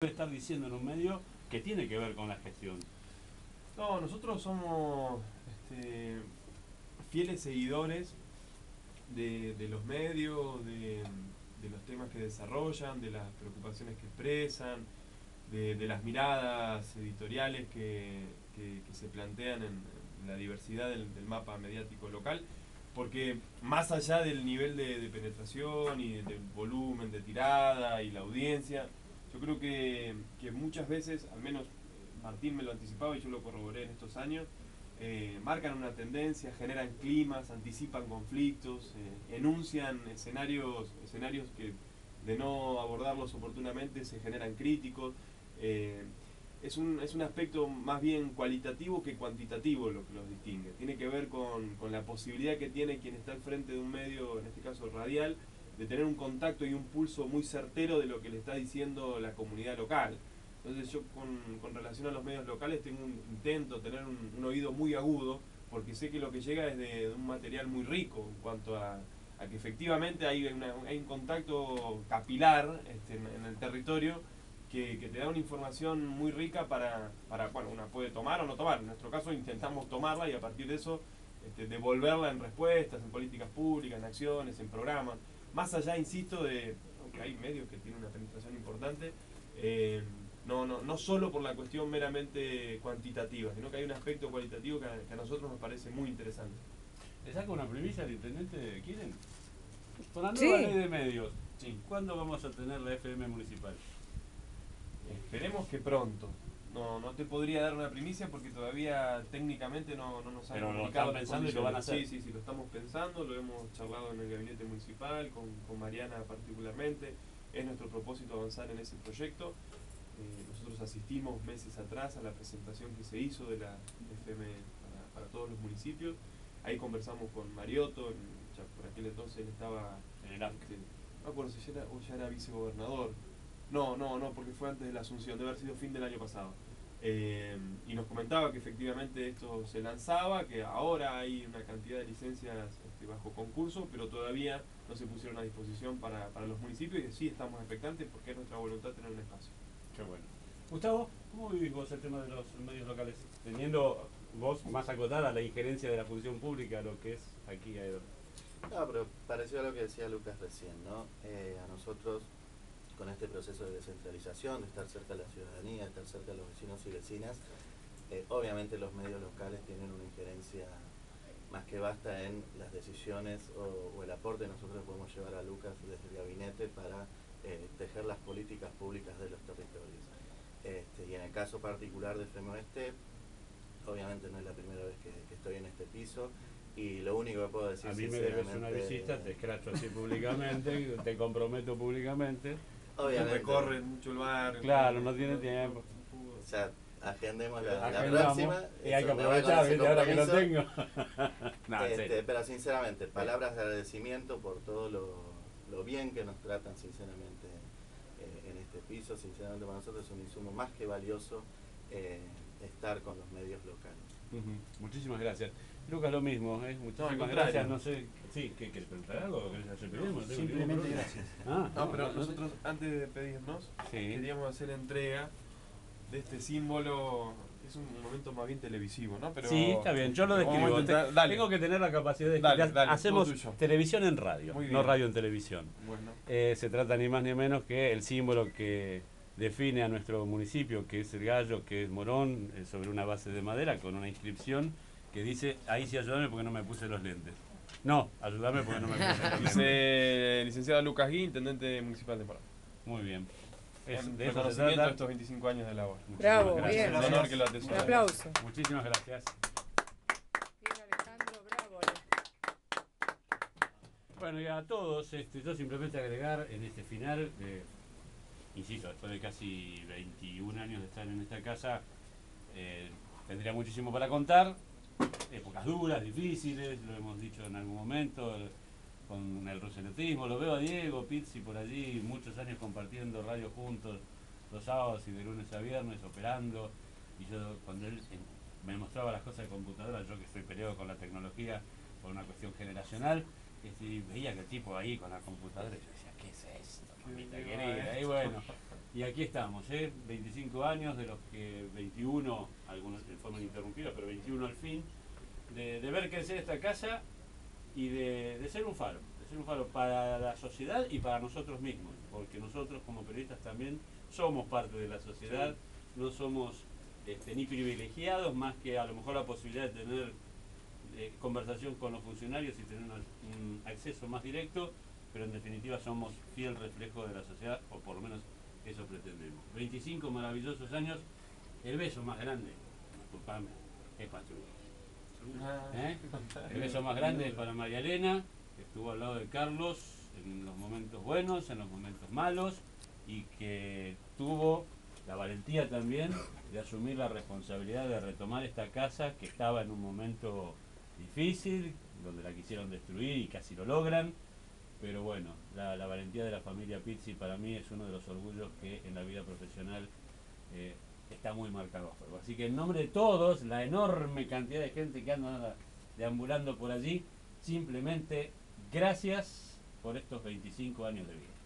estar diciendo en un medio que tiene que ver con la gestión? No, nosotros somos fieles seguidores de los medios, de los temas que desarrollan, de las preocupaciones que expresan, de las miradas editoriales que se plantean en la diversidad del mapa mediático local, porque más allá del nivel de penetración y del volumen de tirada y la audiencia, yo creo que muchas veces, al menos Martín me lo anticipaba y yo lo corroboré en estos años, marcan una tendencia, generan climas, anticipan conflictos, enuncian escenarios que de no abordarlos oportunamente se generan críticos. Eh, es un aspecto más bien cualitativo que cuantitativo lo que los distingue. Tiene que ver con la posibilidad que tiene quien está al frente de un medio, en este caso radial, de tener un contacto y un pulso muy certero de lo que le está diciendo la comunidad local. Entonces yo con relación a los medios locales intento tener un oído muy agudo, porque sé que lo que llega es de un material muy rico en cuanto a que efectivamente hay un contacto capilar en el territorio que te da una información muy rica bueno, una puede tomar o no tomar. En nuestro caso intentamos tomarla y a partir de eso devolverla en respuestas, en políticas públicas, en acciones, en programas. Más allá, insisto, aunque hay medios que tienen una penetración importante, no solo por la cuestión meramente cuantitativa, sino que hay un aspecto cualitativo que a nosotros nos parece muy interesante. ¿Le saca una primicia al intendente? ¿Quieren? Con la nueva Sí. ley de medios, Sí. ¿cuándo vamos a tener la FM municipal? Esperemos que pronto. No te podría dar una primicia porque todavía técnicamente no nos han Pero lo comunicado están las pensando y lo van a hacer. condiciones. Sí, lo estamos pensando, lo hemos charlado en el gabinete municipal, con Mariana particularmente. Es nuestro propósito avanzar en ese proyecto. Nosotros asistimos meses atrás a la presentación que se hizo de la FM para todos los municipios. Ahí conversamos con Mariotto, ya por aquel entonces él estaba En el AFC. no me acuerdo si ya era vicegobernador. No, porque fue antes de la asunción, debe haber sido fin del año pasado. Y nos comentaba que efectivamente esto se lanzaba, que ahora hay una cantidad de licencias bajo concurso, pero todavía no se pusieron a disposición para los municipios y sí estamos expectantes porque es nuestra voluntad tener un espacio. Qué bueno. Gustavo, ¿cómo vivís vos el tema de los medios locales? Teniendo vos más acotada la injerencia de la función pública, lo que es aquí a Edo. No, pero pareció a lo que decía Lucas recién, ¿no? A nosotros, con este proceso de descentralización, de estar cerca de la ciudadanía, de estar cerca de los vecinos y vecinas, obviamente los medios locales tienen una injerencia más que basta en las decisiones o el aporte que nosotros podemos llevar a Lucas desde el gabinete para tejer las políticas públicas de los territorios. Y en el caso particular de FEM Oeste, obviamente no es la primera vez que estoy en este piso, y lo único que puedo decir A mí me debes una visita, te escracho así públicamente, te comprometo públicamente. obviamente Recorren mucho el barrio. Claro, no tiene tiempo. o sea, agendemos la Agendamos, próxima y hay que me voy con aprovechar, ese ¿viste? Ahora que lo compromiso. tengo. No, en serio. Pero sinceramente, palabras de agradecimiento por todo lo bien que nos tratan sinceramente en este piso. Sinceramente para nosotros es un insumo más que valioso estar con los medios locales. Muchísimas gracias. Lucas, lo mismo, muchísimas gracias. No sé, sí, ¿querés preguntar algo? ¿Querés hacer pedimos? Simplemente gracias. No, pero nosotros antes de pedirnos, queríamos hacer entrega de este símbolo. Es un momento más bien televisivo, ¿no? Pero sí, está bien, yo lo describo. Tengo que tener la capacidad de dale, hacemos televisión en radio, no radio en televisión. Bueno. Se trata ni más ni menos que el símbolo que define a nuestro municipio, que es el gallo, que es Morón, sobre una base de madera con una inscripción que dice: ahí sí, ayúdame porque no me puse los lentes. No, ayúdame porque no me puse los lentes. Dice licenciado Lucas Gui, intendente municipal de Morón. Muy bien. De eso se trata estos 25 años de labor. Bravo, gracias. bien. Es un honor que lo atesore. Un aplauso. Muchísimas gracias. Bien, Alejandro, bravo. Bueno, y a todos, yo simplemente agregar en este final, insisto, después de casi 21 años de estar en esta casa, tendría muchísimo para contar, épocas duras, difíciles, lo hemos dicho en algún momento, con el roseletismo, lo veo a Diego Pizzi por allí, muchos años compartiendo radio juntos, los sábados y de lunes a viernes, operando, y yo cuando él me mostraba las cosas de computadora, yo que estoy peleado con la tecnología por una cuestión generacional, veía que el tipo ahí con la computadora y yo decía, ¿qué es esto, mamita querida? Y bueno, Y aquí estamos, 25 años, de los que 21, algunos de forma ininterrumpida, pero 21 al fin, de ver crecer esta casa y de ser un faro. De ser un faro para la sociedad y para nosotros mismos, porque nosotros como periodistas también somos parte de la sociedad, no somos ni privilegiados, más que a lo mejor la posibilidad de tener conversación con los funcionarios y tener un acceso más directo, pero en definitiva somos fiel reflejo de la sociedad, o por lo menos eso pretendemos. 25 maravillosos años, el beso más grande, disculpame, es Pachuca. El beso más grande es para María Elena, que estuvo al lado de Carlos en los momentos buenos, en los momentos malos, y que tuvo la valentía también de asumir la responsabilidad de retomar esta casa que estaba en un momento difícil, donde la quisieron destruir y casi lo logran, pero bueno, la valentía de la familia Pizzi para mí es uno de los orgullos que en la vida profesional está muy marcado a fuego. Así que en nombre de todos, la enorme cantidad de gente que anda deambulando por allí, simplemente gracias por estos 25 años de vida.